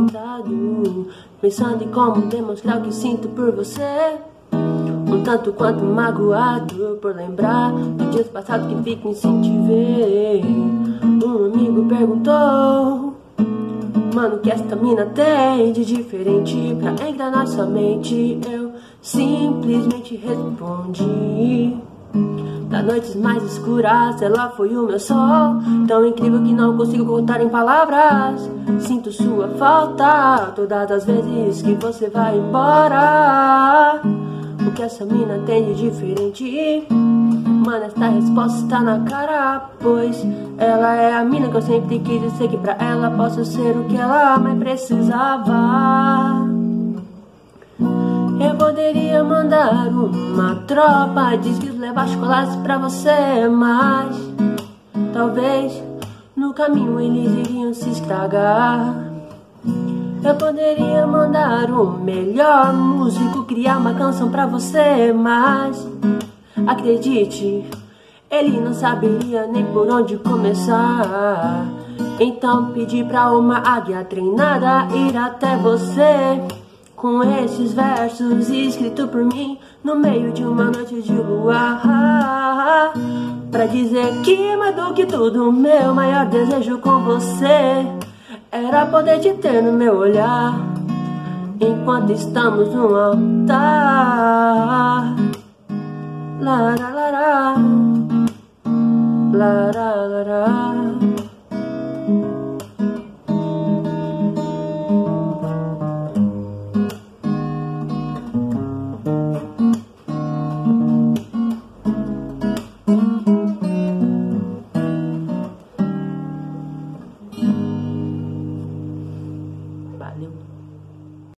deitado, pensando em como demonstrar o que sinto por você. Um tanto quanto magoado por lembrar dos dias passados que fico sem te ver. Um amigo perguntou: mano, o que esta mina tem de diferente pra entrar na sua mente? Eu simplesmente respondi: das noites mais escuras, ela foi o meu sol, tão incrível que não consigo contar em palavras. Sinto sua falta todas as vezes que você vai embora. O que essa mina tem de diferente? Mano, esta resposta está na cara, pois ela é a mina que eu sempre quis dizer que pra ela posso ser o que ela mais precisava. Eu poderia mandar uma tropa de esquilos levar chocolates pra você, mas talvez no caminho eles iriam se estragar. Eu poderia mandar o melhor músico criar uma canção pra você, mas acredite, ele não saberia nem por onde começar. Então pedi pra uma águia treinada ir até você, com esses versos escritos por mim no meio de uma noite de lua, pra dizer que mais do que tudo, meu maior desejo com você era poder te ter no meu olhar enquanto estamos no altar. Lararara, lararara. Valeu.